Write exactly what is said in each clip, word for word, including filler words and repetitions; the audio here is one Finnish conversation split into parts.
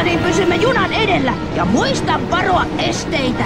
vauhtia, niin pysymme junan edellä. Ja muista varoa esteitä.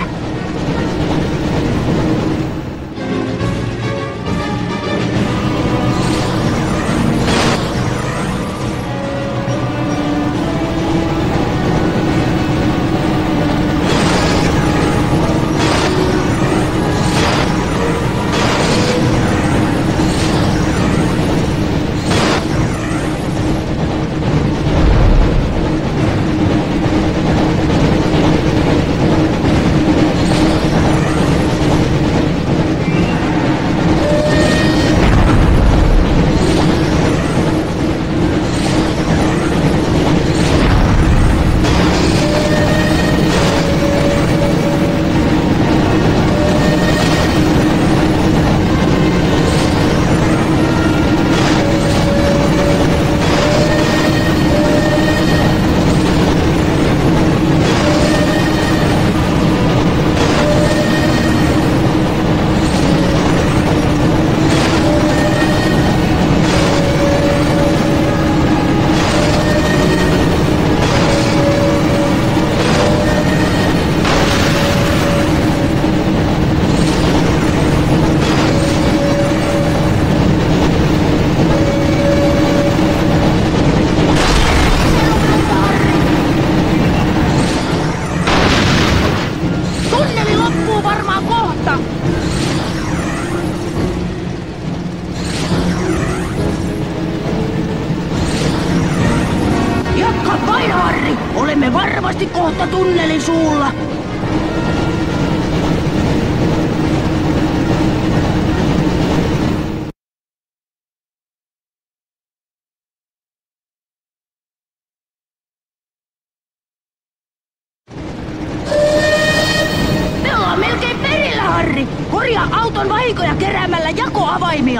Olemme varmasti kohta tunnelin suulla. Me ollaan melkein perillä, Harri. Korjaa auton vahinkoja keräämällä jakoavaimia.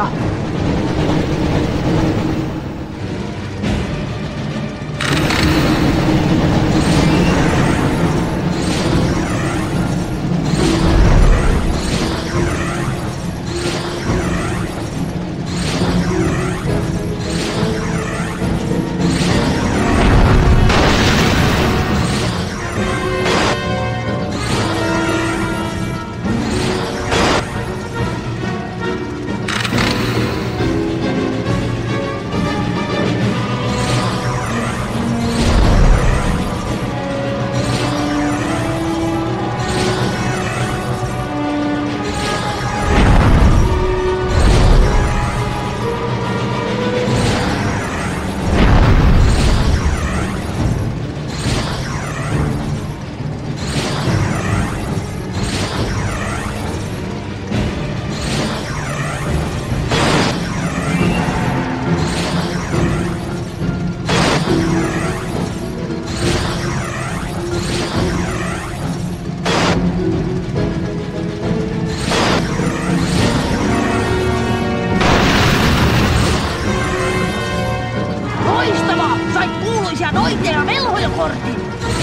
Noitea velhojakortin!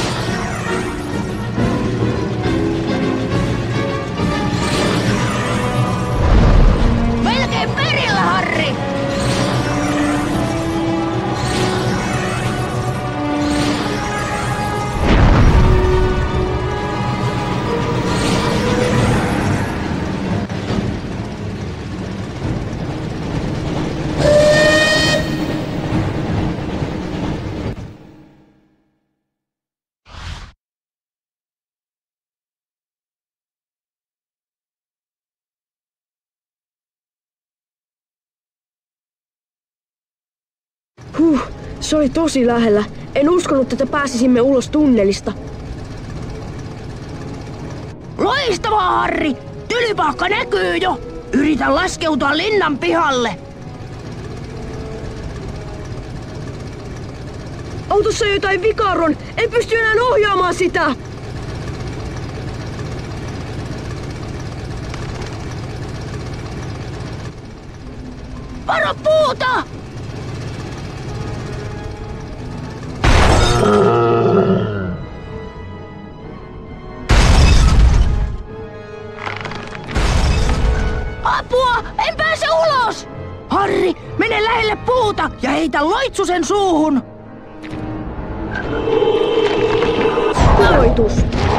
Melkein perillä, Harri! Huh, se oli tosi lähellä. En uskonut, että pääsisimme ulos tunnelista. Loistavaa, Harri! Tylypahka näkyy jo! Yritä laskeutua linnan pihalle. Autossa on jotain vikaa, Ron. En pysty enää ohjaamaan sitä. Varo puuta! Apua! En pääse ulos! Harri, mene lähelle puuta ja heitä loitsu sen suuhun! Kuvoitus.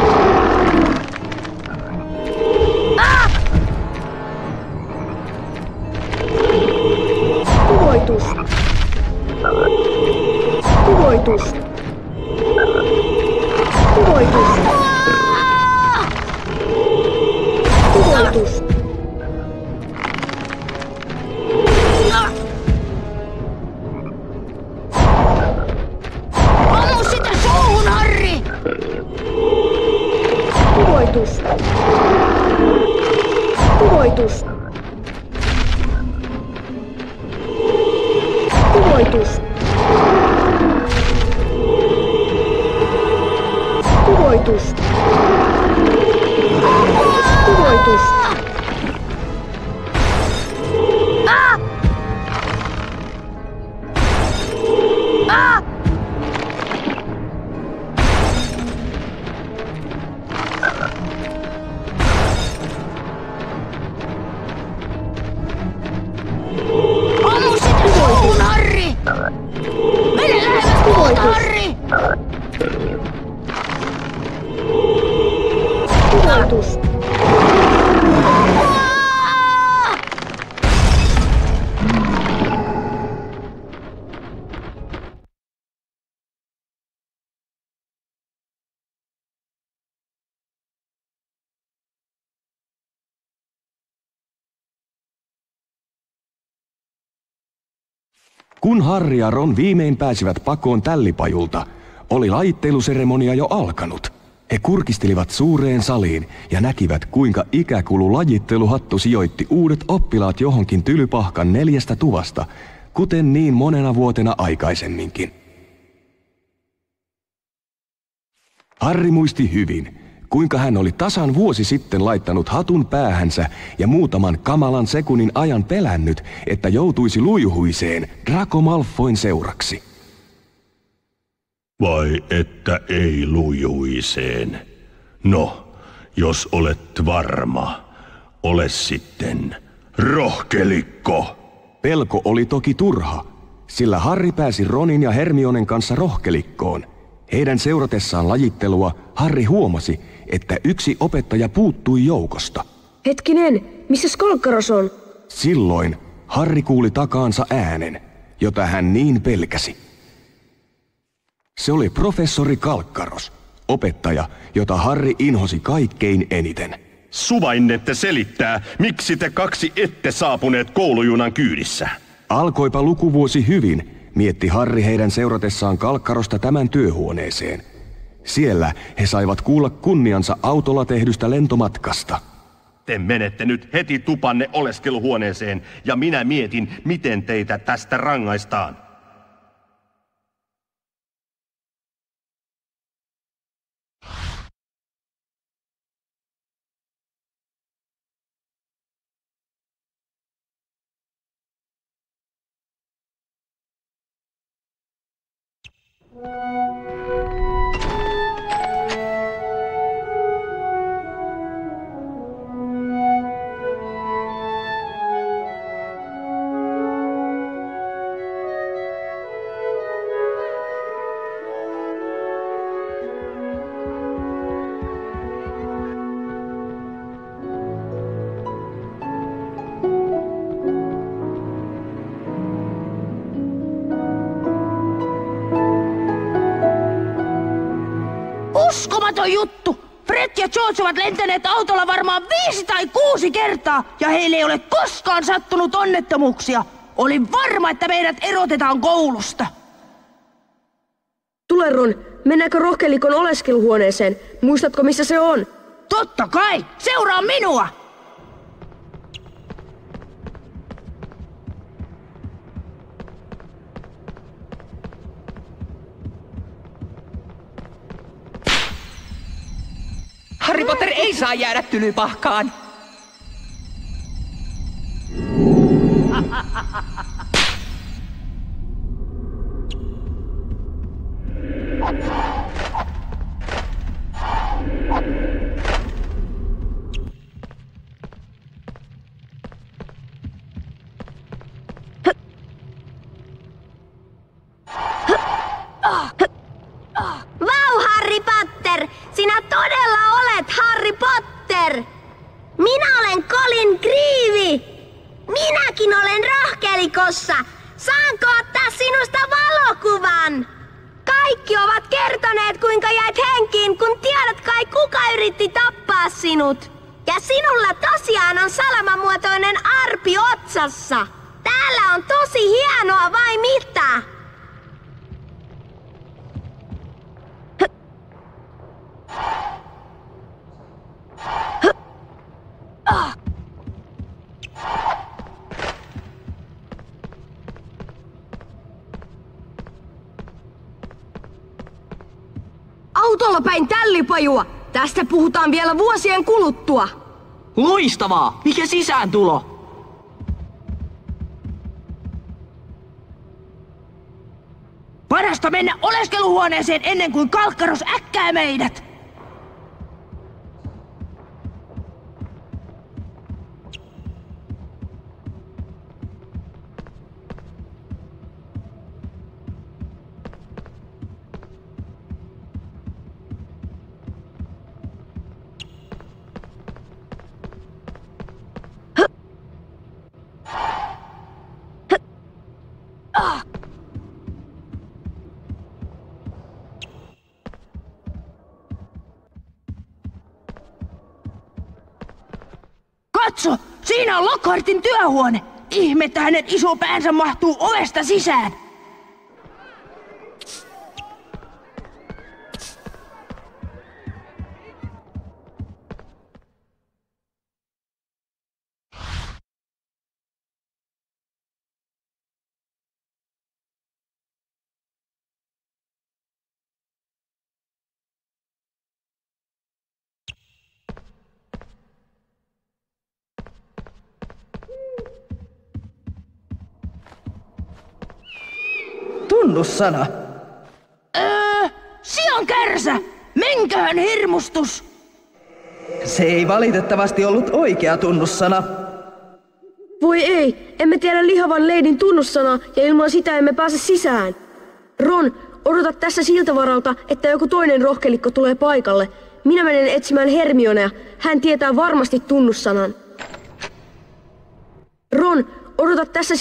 Ah! Kuvoitus. Kuvoitus. Kuvoitus. Ah! Kuvoitus. Ah! Ammu sitä suuhun, Harri! Kuvoitus. Kuvoitus. Kuvoitus. Kuvoitus. Kuvoitus. Ah! Ah! Ammu sitä suuhun, Harri! Mene lähemmäs tuolta, Harri! Kuvoitus. Ah! Kun Harri ja Ron viimein pääsivät pakoon tällipajulta, oli lajitteiluseremonia jo alkanut. He kurkistelivat suureen saliin ja näkivät, kuinka ikäkulu lajitteluhattu sijoitti uudet oppilaat johonkin tylypahkan neljästä tuvasta, kuten niin monena vuotena aikaisemminkin. Harri muisti hyvin, kuinka hän oli tasan vuosi sitten laittanut hatun päähänsä ja muutaman kamalan sekunnin ajan pelännyt, että joutuisi luihuiseen Draco Malfoyn seuraksi. Vai että ei lujuiseen? No, jos olet varma, ole sitten rohkelikko. Pelko oli toki turha, sillä Harri pääsi Ronin ja Hermionen kanssa rohkelikkoon. Heidän seuratessaan lajittelua Harri huomasi, että yksi opettaja puuttui joukosta. Hetkinen, missä Skalkkaros on? Silloin Harri kuuli takaansa äänen, jota hän niin pelkäsi. Se oli professori Kalkkaros, opettaja, jota Harri inhosi kaikkein eniten. Suvainnette selittää, miksi te kaksi ette saapuneet koulujunan kyydissä. Alkoipa lukuvuosi hyvin, mietti Harri heidän seuratessaan Kalkkarosta tämän työhuoneeseen. Siellä he saivat kuulla kunniansa autolla tehdystä lentomatkasta. Te menette nyt heti tupanne oleskeluhuoneeseen ja minä mietin, miten teitä tästä rangaistaan. Uskomaton juttu! Fred ja George ovat lentäneet autolla varmaan viisi tai kuusi kertaa, ja heille ei ole koskaan sattunut onnettomuuksia. Olin varma, että meidät erotetaan koulusta. Tule Ron, mennäänkö rohkelikon oleskeluhuoneeseen? Muistatko missä se on? Totta kai! Seuraa minua! Harry Potter ei saa jäädä tylypahkaan. Vau, Harry Potter! Sinä tossa. Saanko ottaa sinusta valokuvan? Kaikki ovat kertoneet, kuinka jäit henkiin, kun tiedät kai kuka yritti tappaa sinut. Ja sinulla tosiaan on salamamuotoinen arpi otsassa. Täällä on tosi hienoa vai mitä? Autolla päin tällipajua. Tästä puhutaan vielä vuosien kuluttua. Loistavaa! Mikä sisääntulo? Parasta mennä oleskeluhuoneeseen ennen kuin Kalkkaros äkkää meidät! Katso! Siinä on Lockhartin työhuone! Ihme, että hänen iso päänsä mahtuu ovesta sisään! Tunnussana. Öö, Sian kärsä! Menköhän hirmustus! Se ei valitettavasti ollut oikea tunnussana. Voi ei, emme tiedä lihavan leidin tunnussanaa ja ilman sitä emme pääse sisään. Ron, odota tässä siltä varalta, että joku toinen rohkelikko tulee paikalle. Minä menen etsimään Hermionea. Hän tietää varmasti tunnussanan. Ron, odota tässä...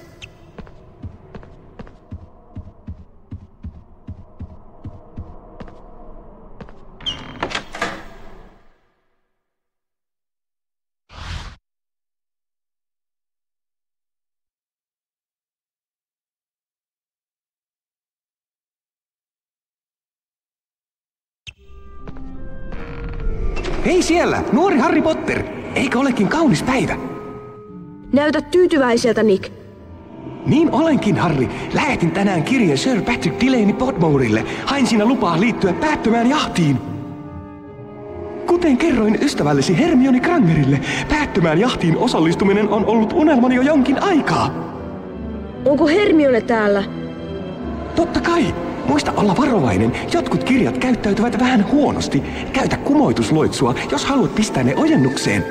Hei siellä, nuori Harry Potter! Eikö olekin kaunis päivä? Näytät tyytyväiseltä, Nick. Niin olenkin, Harry. Lähetin tänään kirjeen Sir Patrick Delaney Podmorelle. Hain siinä lupaa liittyä päättömään jahtiin. Kuten kerroin ystävällesi Hermione Grangerille, päättömään jahtiin osallistuminen on ollut unelmani jo jonkin aikaa. Onko Hermione täällä? Totta kai. Muista olla varovainen. Jotkut kirjat käyttäytyvät vähän huonosti. Käytä kumoitusloitsua, jos haluat pistää ne ojennukseen.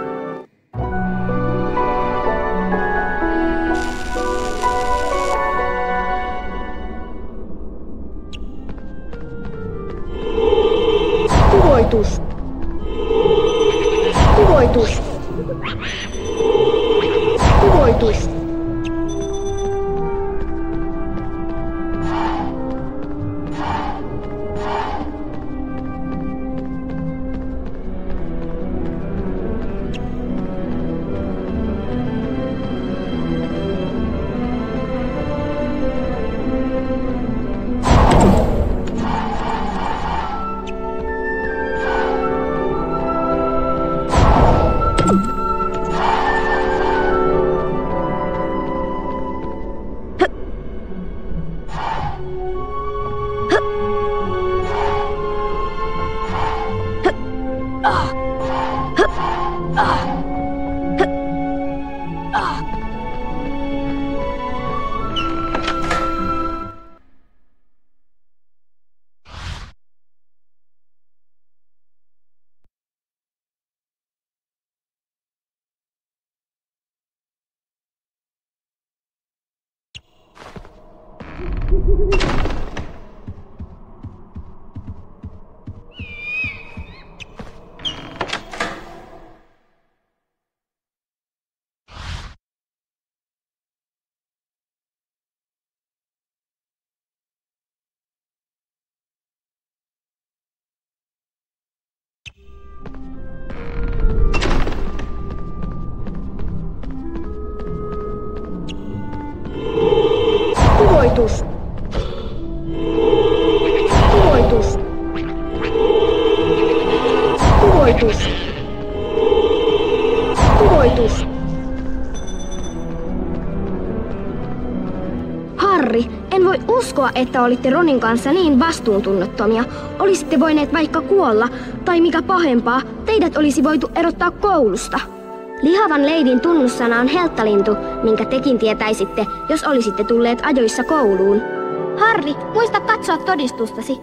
Kuvoitus. Kuvoitus. Kuvoitus. Kuvoitus. Kuvoitus. Kuvoitus. Kuvoitus. Harri, en voi uskoa, että olitte Ronin kanssa niin vastuuntunnottomia. Olisitte voineet vaikka kuolla, tai mikä pahempaa, teidät olisi voitu erottaa koulusta. Lihavan leidin tunnussana on helttalintu, minkä tekin tietäisitte, jos olisitte tulleet ajoissa kouluun. Harri, muista katsoa todistustasi.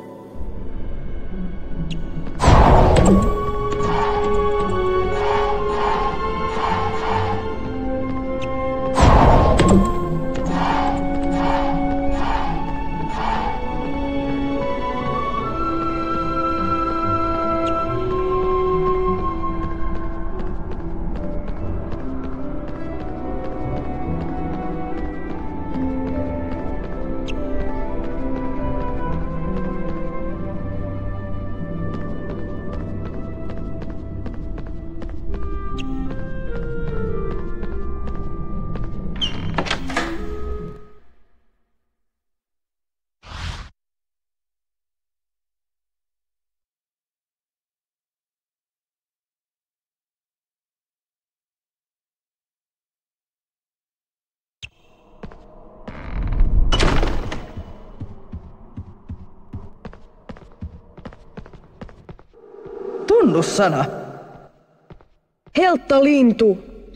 Tunnussana. Helttalintu.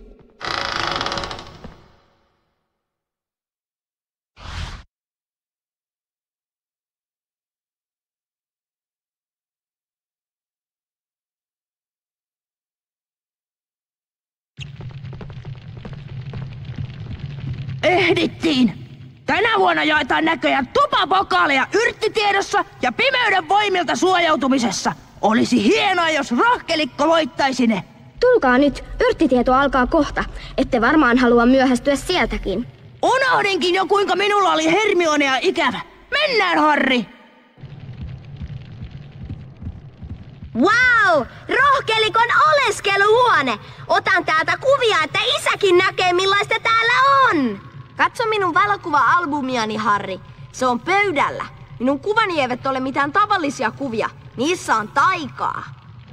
Ehdittiin! Tänä vuonna jaetaan näköjään tupapokaaleja yrttitiedossa ja pimeyden voimilta suojautumisessa. Olisi hienoa, jos rohkelikko voittaisi ne. Tulkaa nyt, yrttitieto alkaa kohta. Ette varmaan halua myöhästyä sieltäkin. Unohdinkin jo, kuinka minulla oli Hermionea ikävä. Mennään, Harri! Wow! Rohkelikon oleskeluhuone! Otan täältä kuvia, että isäkin näkee, millaista täällä on! Katso minun valokuva-albumiani, Harri. Se on pöydällä. Minun kuvani eivät ole mitään tavallisia kuvia. Niissä on taikaa.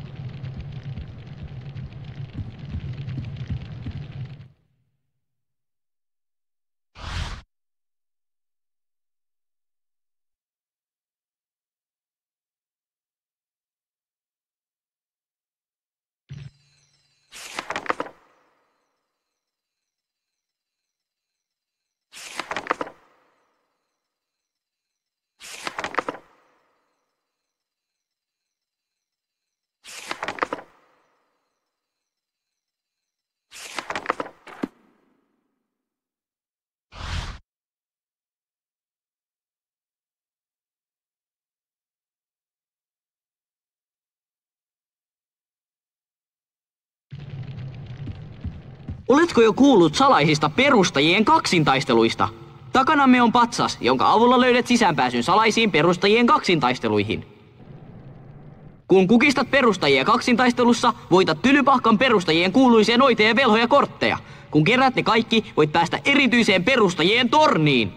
Oletko jo kuullut salaisista perustajien kaksintaisteluista? Takanamme on patsas, jonka avulla löydät sisäänpääsyn salaisiin perustajien kaksintaisteluihin. Kun kukistat perustajia kaksintaistelussa, voitat Tylypahkan perustajien kuuluisia noita ja velhoja kortteja. Kun kerät ne kaikki, voit päästä erityiseen perustajien torniin.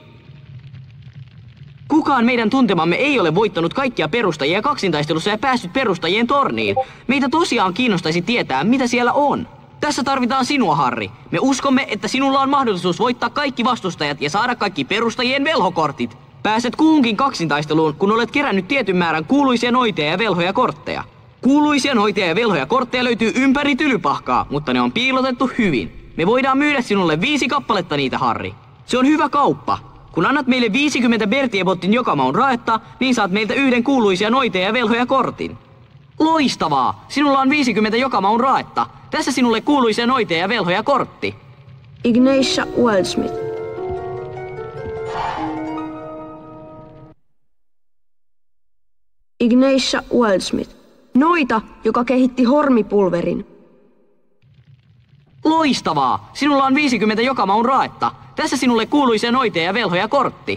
Kukaan meidän tuntemamme ei ole voittanut kaikkia perustajia kaksintaistelussa ja päässyt perustajien torniin. Meitä tosiaan kiinnostaisi tietää, mitä siellä on. Tässä tarvitaan sinua, Harri. Me uskomme, että sinulla on mahdollisuus voittaa kaikki vastustajat ja saada kaikki perustajien velhokortit. Pääset kuhunkin kaksintaisteluun, kun olet kerännyt tietyn määrän kuuluisia noiteja ja velhoja kortteja. Kuuluisia noiteja ja velhoja kortteja löytyy ympäri Tylypahkaa, mutta ne on piilotettu hyvin. Me voidaan myydä sinulle viisi kappaletta niitä, Harri. Se on hyvä kauppa. Kun annat meille viisikymmentä Bertiebottin jokamaun raetta, niin saat meiltä yhden kuuluisia noiteja ja velhoja kortin. Loistavaa! Sinulla on viisikymmentä jokamaun raetta. Tässä sinulle kuuluisia noiteja ja velhoja kortti. Ignatia Wildsmith. Ignatia Wildsmith. Noita, joka kehitti hormipulverin. Loistavaa! Sinulla on viisikymmentä jokamaun raetta. Tässä sinulle kuuluisia noiteja ja velhoja kortti.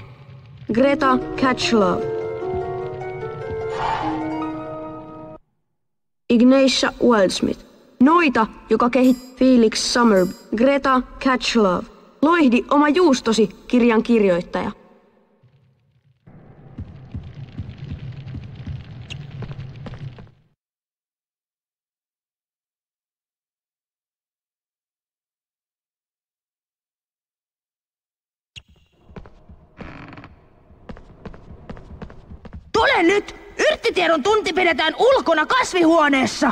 Greta Catchlove. Ignatia Wildsmith. Noita, joka kehitti Felix Summer. Greta Catchlove. Loihdi oma juustosi, kirjan kirjoittaja. Tule nyt! Yrttitiedon tunti pidetään ulkona kasvihuoneessa!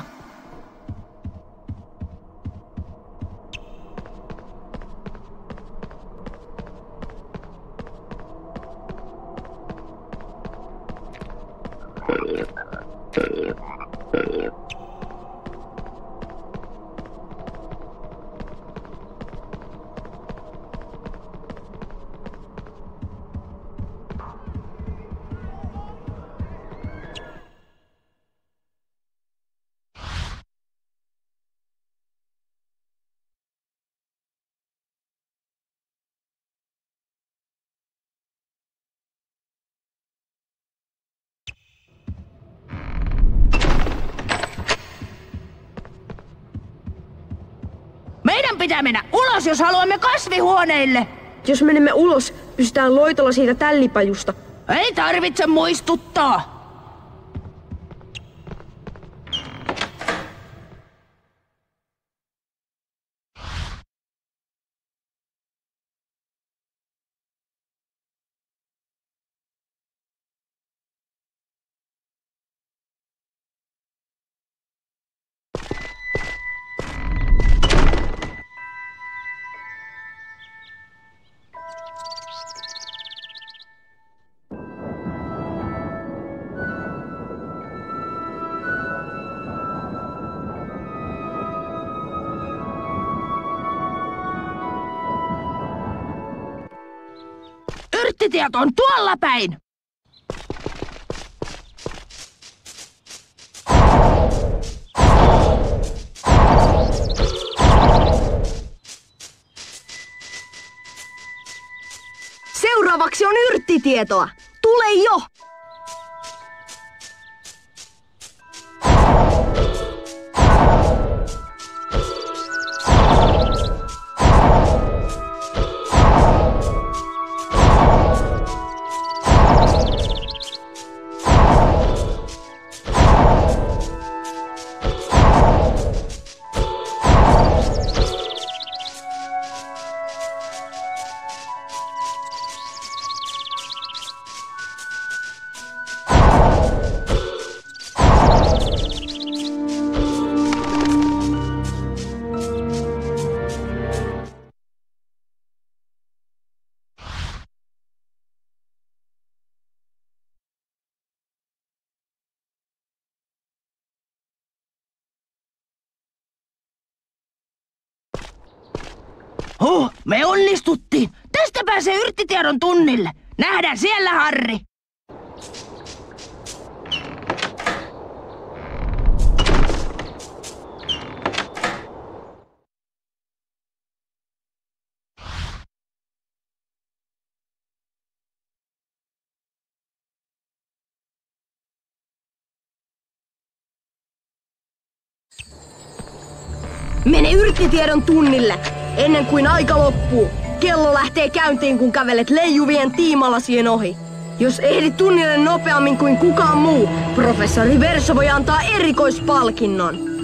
Meidän pitää mennä ulos, jos haluamme kasvihuoneille! Jos menemme ulos, pystytään loitolla siitä tällipajusta. Ei tarvitse muistuttaa! Yrttitiet on tuolla päin! Seuraavaksi on yrttitietoa. Tule jo! Huh, me onnistuttiin! Tästä pääsee yrttitiedon tunnille! Nähdään siellä, Harri! Mene yrttitiedon tunnille, ennen kuin aika loppuu. Kello lähtee käyntiin, kun kävelet leijuvien tiimalasien ohi. Jos ehdit tunnille nopeammin kuin kukaan muu, professori Verso voi antaa erikoispalkinnon.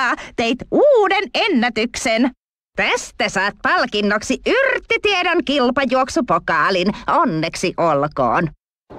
Tervetuloa! Teit uuden ennätyksen. Tästä saat palkinnoksi yrttitiedon kilpajuoksupokaalin. Onneksi olkoon.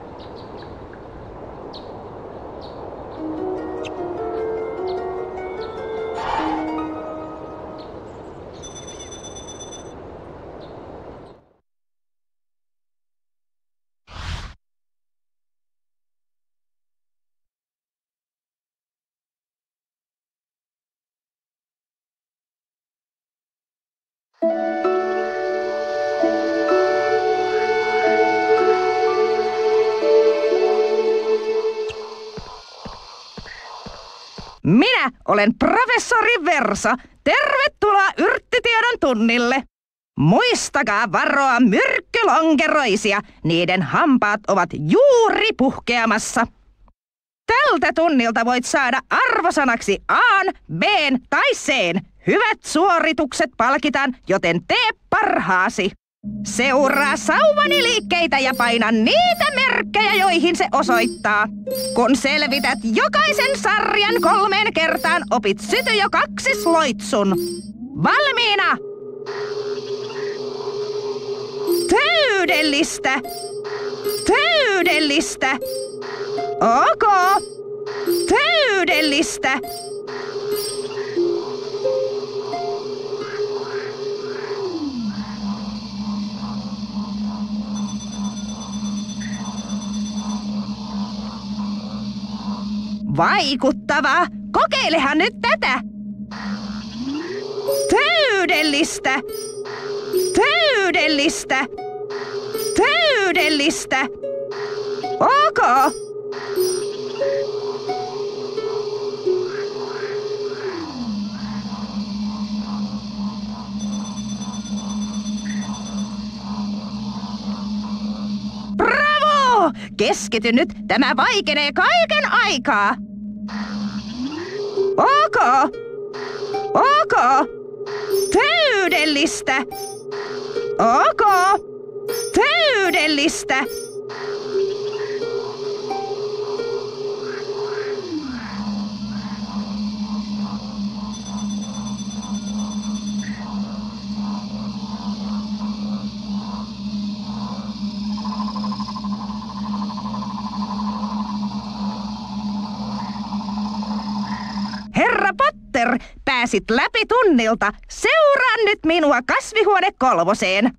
Minä olen professori Versa. Tervetuloa yrttitiedon tunnille. Muistakaa varoa myrkkylonkeroisia. Niiden hampaat ovat juuri puhkeamassa. Tältä tunnilta voit saada arvosanaksi A, B tai C. Hyvät suoritukset palkitaan, joten tee parhaasi. Seuraa sauvani liikkeitä ja paina niitä merkkejä, joihin se osoittaa. Kun selvität jokaisen sarjan kolmeen kertaan, opit syty jo kaksisloitsun. Valmiina! Täydellistä! Täydellistä! Ok! Täydellistä! Vaikuttavaa! Kokeilehan nyt tätä! Täydellistä! Täydellistä! Täydellistä! Ok! Bravo! Keskity nyt, tämä vaikenee kaiken aikaa! Ok! Ok! Täydellistä! Ok! Täydellistä! Herra Potter, pääsit läpi tunnilta. Seuraa nyt minua kasvihuone kolmoseen.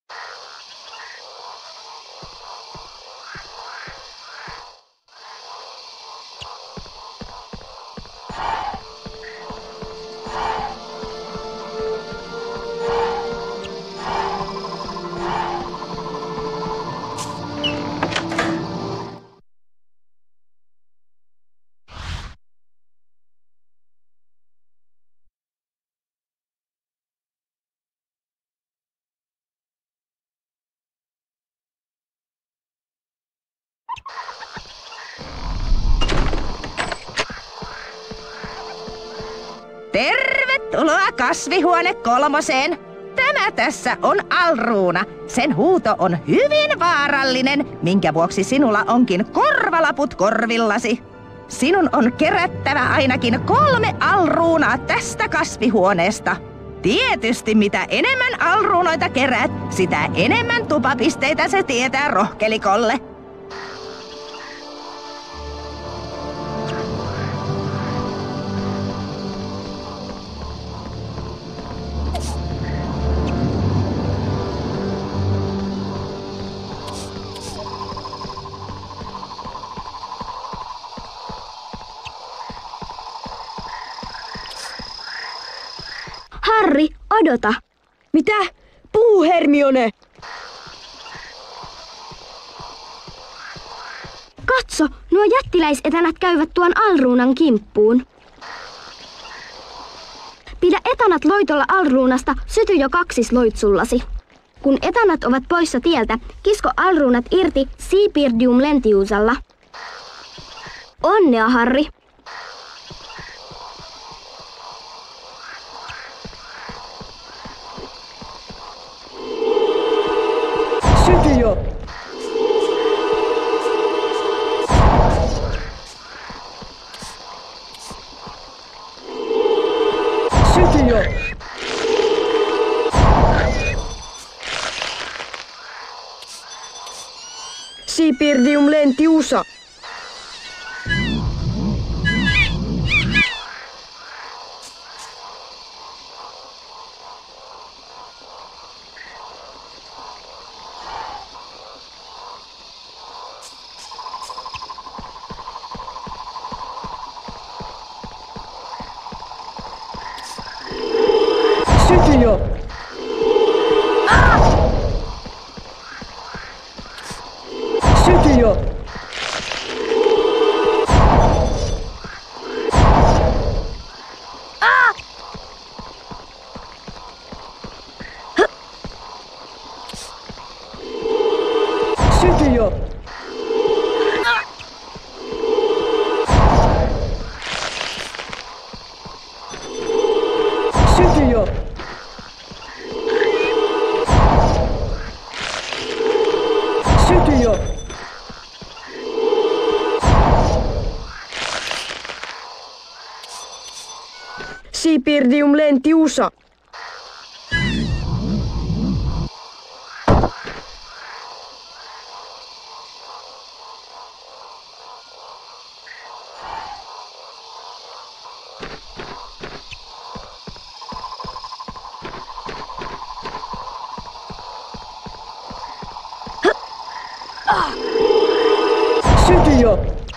Tervetuloa kasvihuone kolmoseen. Tämä tässä on Alruuna. Sen huuto on hyvin vaarallinen, minkä vuoksi sinulla onkin korvalaput korvillasi. Sinun on kerättävä ainakin kolme Alruunaa tästä kasvihuoneesta. Tietysti mitä enemmän Alruunoita keräät, sitä enemmän tupapisteitä se tietää rohkelikolle. Harry, odota. Mitä? Puhu, Hermione! Katso, nuo jättiläisetänät käyvät tuon Alruunan kimppuun. Pidä etänät loitolla Alruunasta, syty jo kaksisloitsullasi. Kun etänät ovat poissa tieltä, kisko Alruunat irti Seepirdium lentiusalla. Onnea, Harry! Syty jo! Sipirdium lentiusa. Syty jo! Syty jo! Syty jo! Syty jo! Syty jo! Sipirdium lentiusa. Syty jo!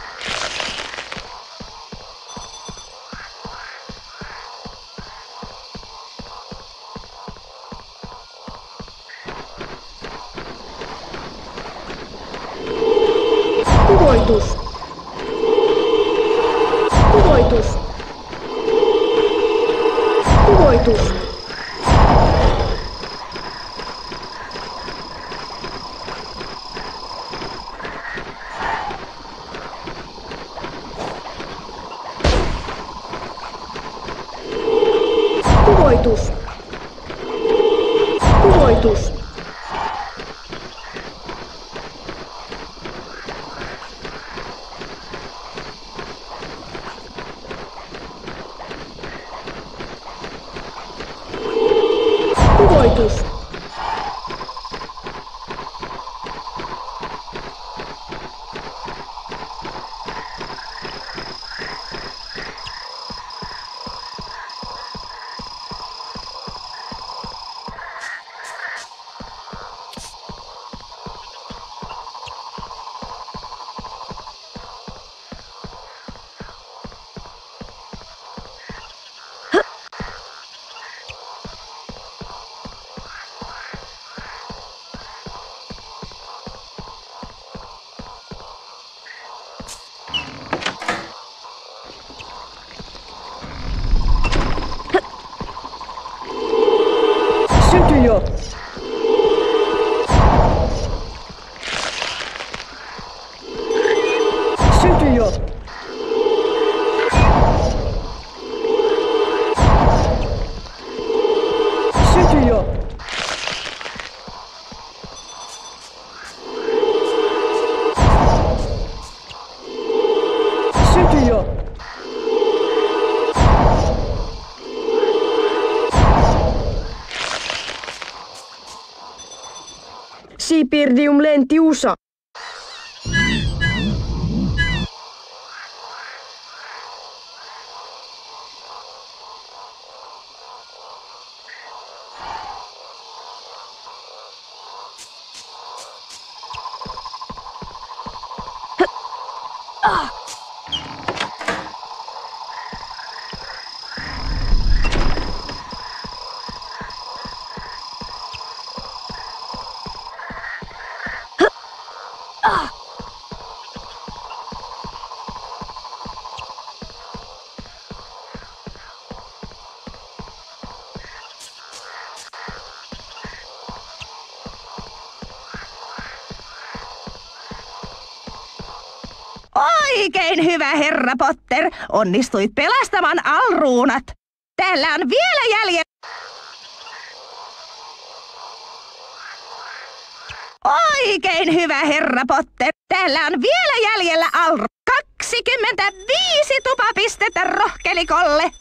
Kuvoitus! Kuvoitus! Kuvoitus! Kuvoitus! Kuvoitus! Kuvoitus! Syty jo! Syty jo! Syty jo! Syty jo! Sipirdium lentiusa. Oikein hyvä, herra Potter. Onnistuit pelastamaan alruunat. Täällä on vielä jäljellä... Oikein hyvä, herra Potter. Täällä on vielä jäljellä alru... kaksikymmentäviisi tupapistettä rohkelikolle.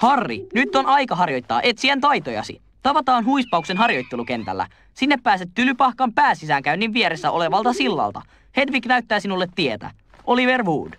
Harri, nyt on aika harjoittaa etsien taitojasi. Tavataan huispauksen harjoittelukentällä. Sinne pääset Tylypahkan pääsisäänkäynnin vieressä olevalta sillalta. Hedvig näyttää sinulle tietä. Oliver Wood.